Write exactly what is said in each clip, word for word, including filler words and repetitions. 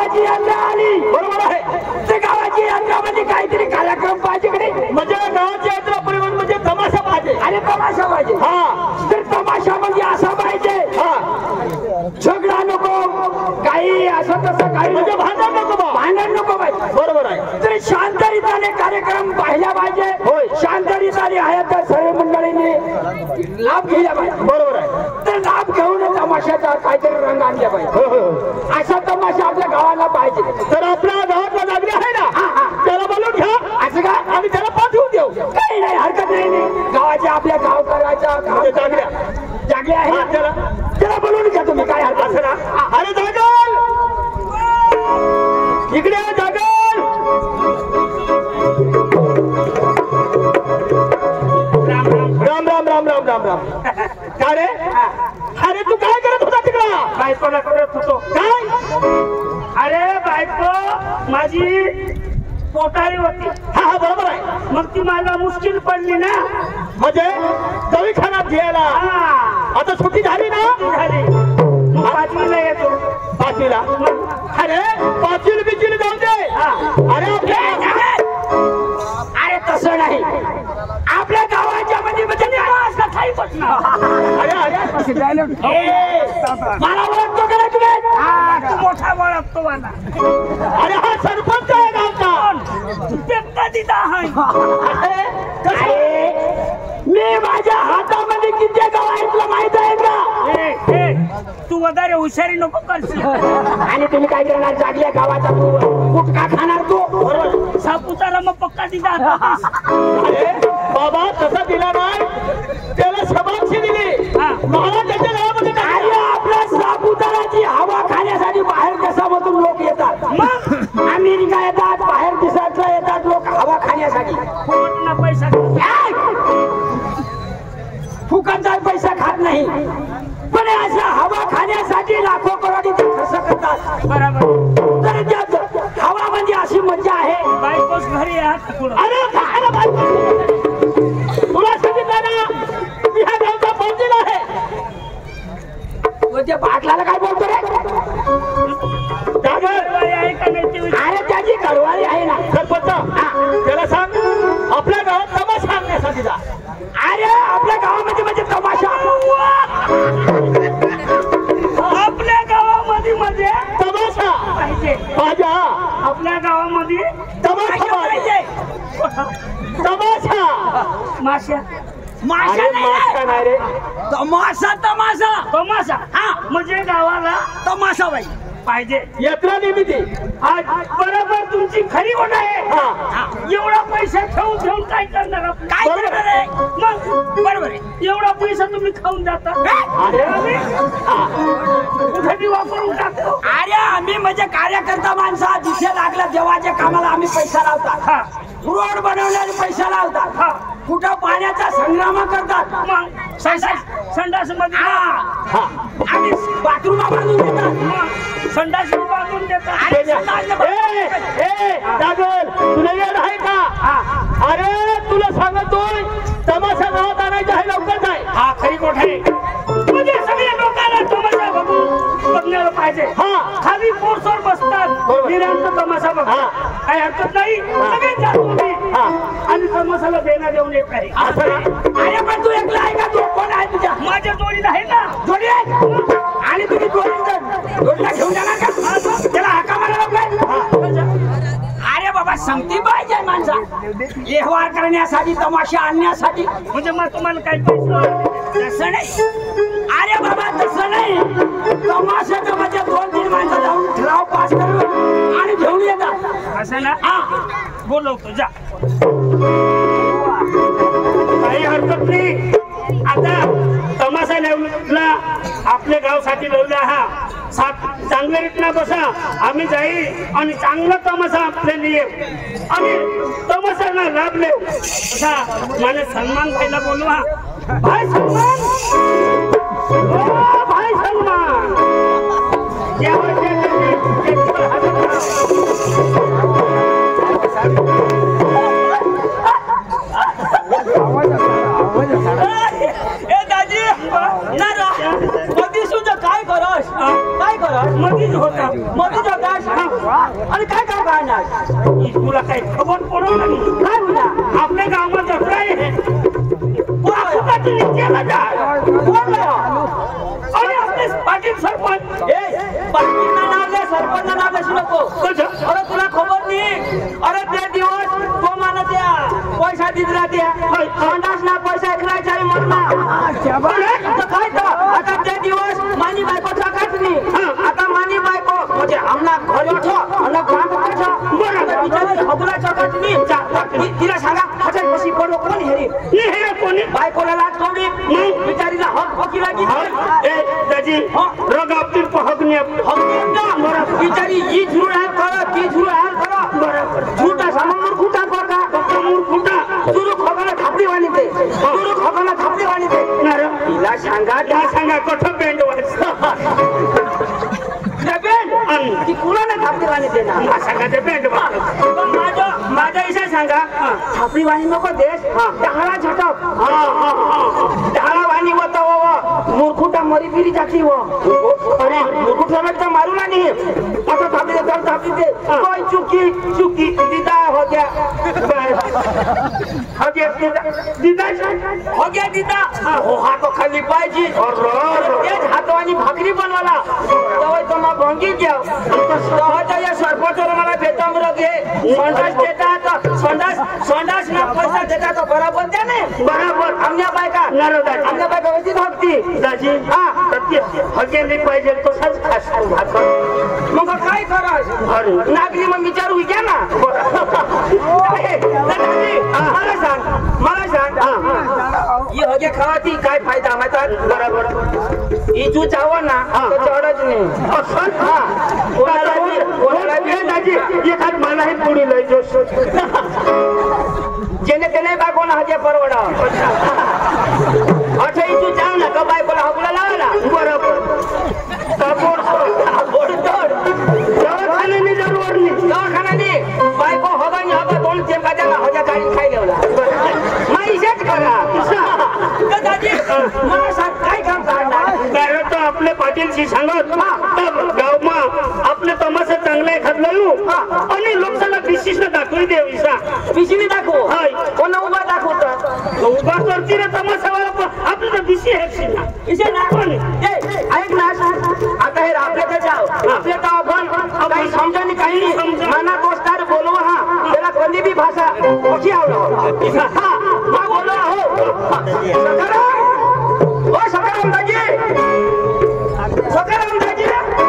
गावाची यात्रा आली. बरोबर आहे. तर गावाची यात्रामध्ये काहीतरी कार्यक्रम पाहिजे कडे. म्हणजे गावाची यात्रा परिवहन म्हणजे तमाशा पाहिजे. अरे तमाशा पाहिजे. हा तर तमाशा म्हणजे असा पाहिजे. हा झगडा नको, काही असं तसं काही म्हणजे भांडण नको बा. भांडण नको पाहिजे. बरोबर आहे. तर शांतरिताने कार्यक्रम पाहिला पाहिजे. होय. शांतरिताने आहे तर सर्व मंडळींनी लाभ घ्यायला पाहिजे. बरोबर आहे. तर लाभ घेऊन तमाशाचा काहीतरी रंग आणला पाहिजे. असा तमाशा आपल्या गावाला पाहिजे. तर आपल्या गावातला जागरी आहे ना, त्याला बोलून घ्या. असं का? आणि त्याला पाठवून देऊ. काही नाही, हरकत नाही. गावाच्या आपल्या गावकऱ्याच्या म्हणजे जागऱ्या जागले आहे हा, त्याला त्याला बोलून घ्या तुम्ही. काय हरकत असं नाही. ना. अरे जागल, इकडे ये, जागल. राम राम राम राम राम राम. का रे? अरे तू काय करत होता तिकडं? बायकोला करत होतो. काय? अरे बायको माझी पोटारी होती. हा हा बरोबर आहे. मग ती मला मुश्किल पडली ना. म्हणजे दवाखान्यात घ्यायला. हा आता सुट्टी झाली ना. झाली. मग पाचवीला येतो. पाचवीला. अरे पाचवीला बिचवीला जाऊ दे. अरे आपल्या अरे तसं नाही. आपल्या गावाच्या मध्ये म्हणजे काही अरे अरे मला ओळखतो का तुम्ही? मोठा ओळखतो मला. अरे हा सरपंच आहे गावचा. मी माझ्या हातामध्ये किती गाव आहे तुला माहित आहे का? तू वदारे हुशारी नको करशील. आणि तुम्ही काय करणार? जागल्या गावाचा तू गुटखा खाणार तू. बरोबर. सापुतारा मग पक्का दिला. अरे बाबा तसा दिला नाही, त्याला शबाबशी दिली. मला त्याच्या गावामध्ये अरे आपल्या सापुताराची हवा खाण्यासाठी बाहेर देशामधून लोक येतात. मग अमेरिका येतात, बाहेर देशातला येतात लोक हवा खाण्यासाठी. फुकटना पैसा फुकटचा पैसा खात नाही, पण अशा हवा खाण्यासाठी लाखो करोडी खर्च करतात. बरोबर. तर त्या हवामध्ये अशी मजा आहे. बायकोच घरी आहे. अरे काय बायको, तुला सांगितलं ना मी ह्या गावचा फौजील आहे. त्या पाटलाला काय बोलतो रे? आहे का नाही ते विचार. अरे त्याची घरवाळी आहे ना. सरपंच त्याला सांग आपल्या गावात तमाशा आणण्यासाठी जा. अरे आपल्या गावामध्ये म्हणजे तमाशा. आपल्या गावामध्ये म्हणजे तमाशा पाहिजे. माझ्या आपल्या गावामध्ये तमाशा पाहिजे. तमाशा माश्या माशा अरे माशा नाही रे. तमाशा तमाशा तमाशा. हा म्हणजे गावाला तमाशा बाई पाहिजे. यात्रा निमित्ती. आज बरोबर तुमची खरी गोष्ट आहे. हा एवढा पैसा ठेवून ठेवून काय करणार आपण? काय करणार आहे? मग बरोबर आहे. एवढा पैसा तुम्ही खाऊन जाता. अरे कुठे वापरून टाकतो. अरे आम्ही म्हणजे कार्यकर्ता माणसा जिथे लागला देवाच्या कामाला आम्ही पैसा लावतात. हा रोड बनवल्याने पैसा लावतात. हा कुठं पाण्याचा संग्राम करतात. मग संडास संडास मध्ये हा आणि बाथरूम बांधून देतात. संडास बांधून देतात. आणि संडास- ए, ए, जागल, तुला येड आहे का? अरे तुला सांगतोय तमाशा गावात आणायचा आहे, लवकर जाय. हा खरी गोष्ट आहे. म्हणजे सगळ्या लोकांना तमाशा बघून बघण्याला पाहिजे. हा खाली पोरसोर बसतात. बरोबर. निरांत तमाशा बघा. हा. काही हरकत नाही. सगळे जातो मी. हा. आणि तमाशाला देणं देऊन येत नाही. असं ना? अरे पण तू एकला आहे का? तू कोण आहे तुझ्या माझ्या जोडीला आहे ना. जोडी आहे? आणि तुम्ही जोडी जोडीला घेऊन जाणार का? त्याला हाका मारायला पाहिजे. अरे बाबा संगती पाहिजे माणसा व्यवहार करण्यासाठी, तमाशा आणण्यासाठी. म्हणजे मग तुम्हाला काही पैसे तसं नाही. अरे बाबा तसं नाही. तमाशाच्या मध्ये दोन तीन माणसं जाऊन ठराव पास करून आणि घेऊन येतात. असं ना. हा बोलवतो जा. काही हरकत नाही. आता तमाशा लावला आपल्या गावसाठी लावला. हा सात चांगल्या रीतना बसा. आम्ही जाईल आणि चांगला तमाशा आपल्याला येईल आणि तमाशाला लाभ लेऊ. असा मला सन्मान खायला बोलवा. भाई सन्मान, ओ भाई सन्मान. ए दाजी ना रा मधी सुद्धा काय करस? काय करस? मधीच होता. मधीच होतास? आणि काय काय पाहणार ई तुला काही खबर पडो नाही काय होणार आपल्या गावात दसरा आहे कोणाची निघाला जाय कोण आणि आपले पाटील सरपंच ए पाटीलना नाव दे सरपंचना नाव देऊ नको कसं अरे तुला खबर नाही अरे ते दिवस तो माना त्या पैसा दिला त्या संडास ना पैसा ऐकलायचा आहे म्हणणार तर काय तर आता ते दिवस मानी बायको चकाटली आता मानी बायको म्हणजे आमना घरी उठो आणि काम करतो बरोबर बिचारी हबुला चकाटली तिला सांगा हजार पैसे पडो कोण हेरी हे हे कोणी बायकोला लाज कोणी बिचारीला हक हकी लागी ए दाजी रग आपली पहकनी हकी बिचारी ही झुरू आहे करा ती झुरू आहे करा बरोबर झुटा सामोर खुटा करता समोर खुटा झुरू खगाला थापडी वाणी ते झुरू खगाला थापडी वाणी ते नर तिला सांगा त्या सांगा कठोर बँड बेंड ती कुणाला थापडी वाणी ते ना सांगा ते बँड माझा माझा इशा सांगा थापडी वाणी नको देश दहाला झटक दहाला वाणी होता व मूर्खुटा मरी फिरी जाती व अरे मूर्खुट समज तर मारू नाही असं थापडी दे तर थापडी दे कोई चुकी चुकी दीदा हो गया हो गया दीदा हो गया दीदा हो हा तो खाली पाहिजे तेच हातवानी भाकरी बनवाला तवय तो मग भंगी घ्या सहज या सरपंचाला मला बेताम रगे संडास देता तर संडास संडास ना पैसा देता तो बराबर द्या ने बराबर आमच्या बायका आमच्या बायका व्यवस्थित हकती दाजी हा सत्य हगेली पाहिजे तसंच खास भाकर मग काय करायचं नागरी मग विचारू घ्या ना मला सांग मला सांग ही हगे खावाती काय फायदा माहिती बरोबर ही तू चाव ना तर चढच नाही कोणाला कोणाला दाजी एखाद मला हे पुढे लय जोश जेने तेने बायकोला हगे परवडा अच्छा ही तू चाव ना का बायकोला हगुला लावला बरोबर दवाखान्याने जरूर दवाखान्याने बायको हगानी हगा दोन थेंब द्याला हजा गाडी खाई घेवला मग इशेच करा दादाजी मला सांग काय काम करणार कारण तर आपले पाटीलशी सांगत गावमा आपले तमाशा चांगला एखादं आणि लोकसला विशिष्ट दाखवून देऊ इसा पिशीने दाखव हाय कोण उभा दाखवत उभा करती रे तमाशावाला आपलं तर विषय आहे ना इशे ना ऐक ना आता हे आपले जाव आपले तर आपण काही समजानी काही नाही मना दोस्तार बोलव हा त्याला कोणती बी भाषा कशी आवडव हा मा बोलव हो सकाराम ओ सकाराम दाजी सकाराम दाजी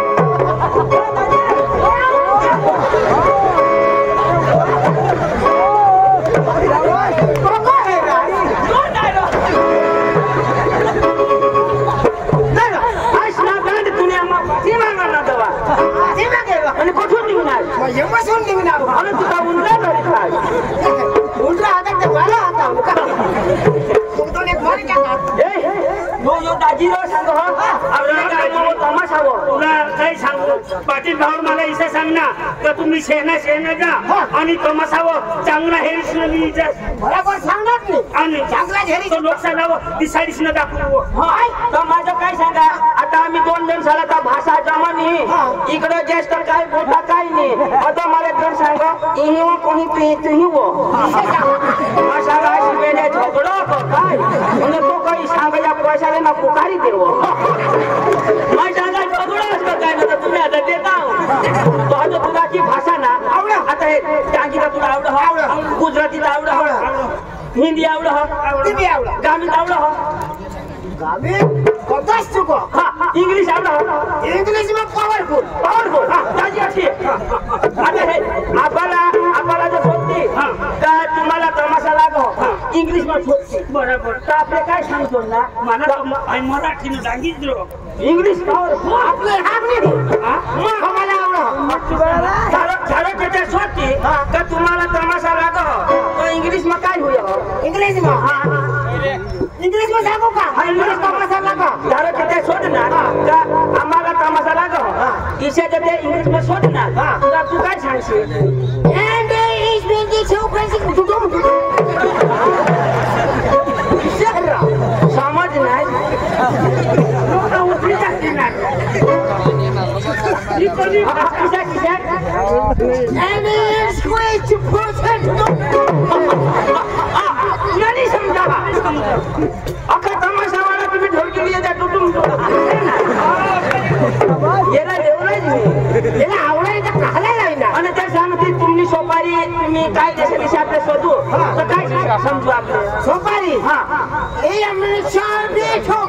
आणि कुठून निघणार एवढं निघणार आणि तुला उंडा तरी काय उलटा हातात मला हाता दोन एक मार यो यो दाजीराव सांग हो तमाशा हो तुला काही सांगू पाटील भाऊ मला इथे सांग ना तर तुम्ही शेणा शेणा जा आणि तमाशा व चांगला हेरीस न बरोबर सांगत नाही आणि चांगला हेरीस तो लोकसभा दिसाडीस न दाखवू तर माझं काय सांगा आता आम्ही दोन दोन सालाचा भाषा जमानी इकडे ज्येष्ठ काय मोठा काय नाही आता मला दोन सांगा इही व कोणी तुम्ही वो भाषा शिवेने झगडो काय म्हणजे तो काही सांगा या पैशाने ना पुकारी देव माझ्या सांगा झगडो असतो काय ना तर तुम्ही आता देता तो आता तुझाची भाषा ना आवड आता हे टांगीला तुला आवड आवड गुजरातीत आवड हिंदी आवड हिंदी आवड गामीत आवड गावी कदाच चुको हा इंग्लिश आवड इंग्लिश में पावरफुल पावरफुल हा ताजी अशी आता हे आपला आपला जो सोडती का तुम्हाला तमाशा लागो इंग्लिश मध्ये सोडती बरोबर तर आपले काय सांगतो ना मला मराठीनं सांगितलं इंग्लिश पावरफुल आपले हागली मग आम्हाला आवड झालं झालं त्याच्या सोडती का तुम्हाला तमाशा लागो तो इंग्लिश में काय होईल इंग्लिश में हा इंग्लिश में सांगू का इंग्लिश तमाशा लगा झालं त्याच्या सोडणार का आम्हाला तमाशा लागो इशे ते इंग्लिश में सोडणार तर तू काय सांगशील and is being so crazy to do समज नाही उठली जाते ना किशा किशा And it's going to protect नाही समजा अख्खा तमाशावाला तुम्ही ढोलकी लिहिता तुटून याला देवलाच नाही याला आवडायचं खायला नाही ना आणि त्या सांगते तुम्ही सोपारी तुम्ही काय देशा देशा आपले शोधू तर काय समजू आपलं सोपारी हा ए आम्ही देखो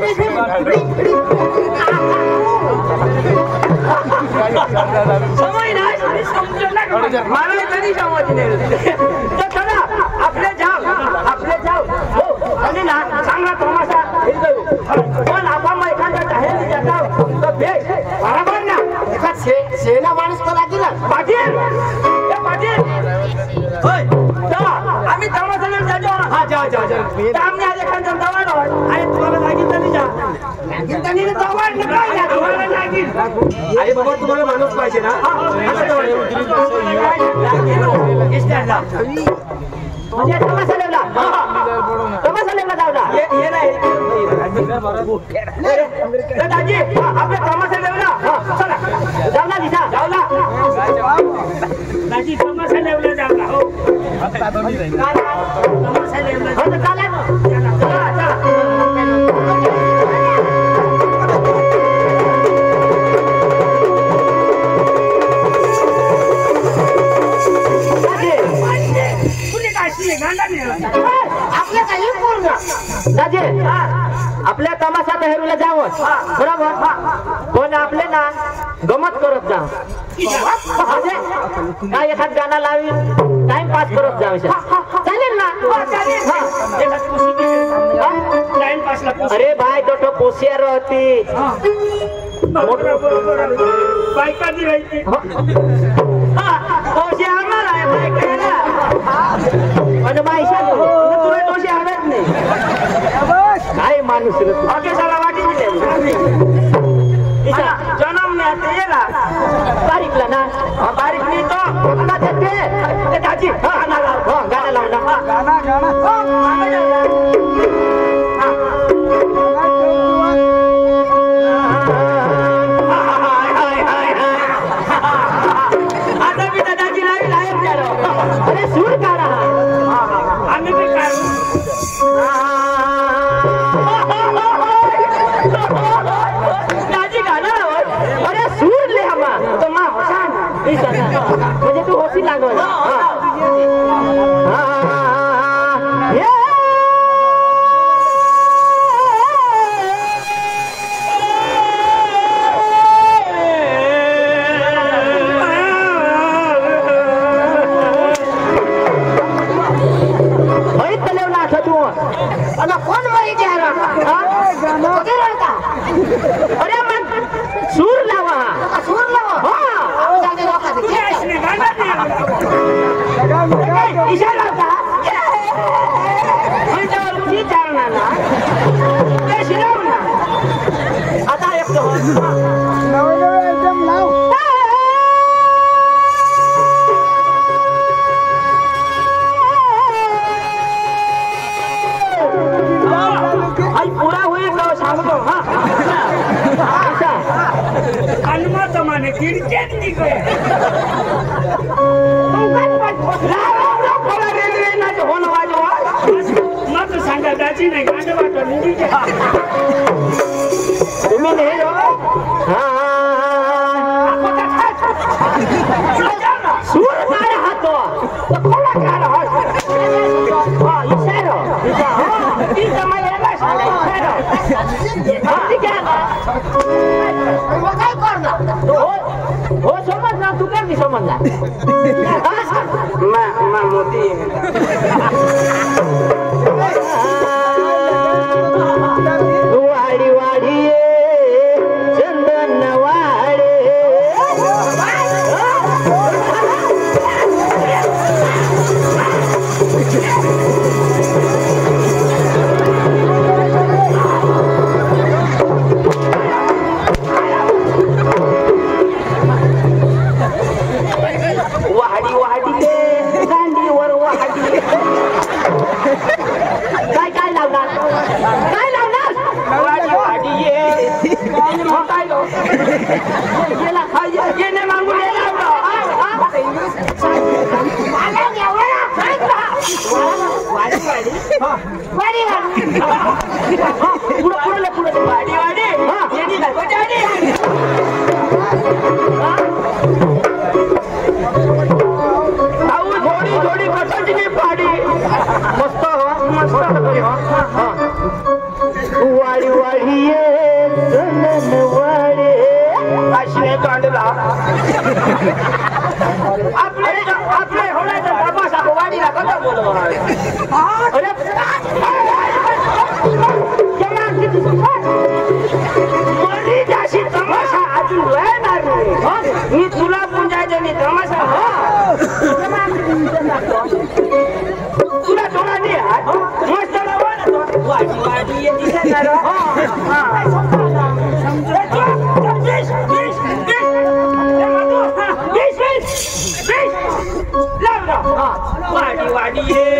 समज नाही समजला मला तरी समज नाही तर चला आपले जाव आपले जाव हो आणि ना चांगला तमाशा पण आपण एखाद्या जाहीर जाता तर भेट बरोबर ना एखाद सेना माणूस तर लागेल पाटील ए पाटील होय आम्ही तमाशाला जातो हा जा जा जा आम्ही आज एखाद्या दवाड आणि तुम्हाला लागेल तरी जा लागेल तरी दवाड नाही तुम्हाला लागेल अरे बाबा तुम्हाला माणूस पाहिजे ना म्हणजे तमाशा लेवला तमाशा लेवला जाऊला हे नाही दाजी आपल्या तमाशा लेवला चला जाऊला दिसा जाऊला दाजी तमाशा लेवला जाऊला हो तमाशा लेवला हो चला चला चला आपल्या काही पूर्ण दाजे आपल्या तमाशा तहेरूला जावं बरोबर पण आपले ना गमत करत जा काय एखाद गाणं लावी टाइमपास करत जावं चालेल ना अरे भाई तो तो पोसियार होती बायका दी राहायची पोसिया आम्हाला आहे बायकाला आणि माहिशा तुला तोशी हव्यात नाही काय माणूस ओके साला वाटी जन्म ने येला तारीखला ना तारीख नाही तो गाणं देते ते दाजी गाणं लाव हो गाणं लाव ना गाणं गाणं हो आता मी दादाजी लावी लाईव्ह झालो अरे सूर काढा आम्ही बी काढू दाजी गाणं अरे सूर ले आम्हा तो मा होता ना म्हणजे तू होशी लागल अरे मग सूर लावा सूर लावा इशारा होता चालणार ना शिराव ना आता एकदम लाव पूरा होईल का सांगतो हा हनुमाचा माने किडचेत निघे मग सांगा दाजी नाही गाणं वाटत तुम्ही नाही सूर काय हातो कोणा काय हा इशारो ती समय यायला सांगा काय करणार हो समज ना तू काय समजला मोदी वाडी वाडी चंदन वाडे वाडी वाडी गांडीवर वाडी काय काय वाडी वाडी पुढे पुढे पुढे वाडी वाडी येडी दाखवते वाडी आऊ थोडी थोडी कशाची नाही पाडी मस्त हो मस्त तरी हो वाडी वाडी ये सनन वाडी अशी कांडला आपले आपले होण्याचा तमाशा वाडीला कसा बोलतो अरे मरी जाशी तमाशा अजून राहणार मी तुला पुंजायचं नाही तमाशा तुला थोडा नाही मस्त वाडी वाडी येडी सनन वाडी वाडी ये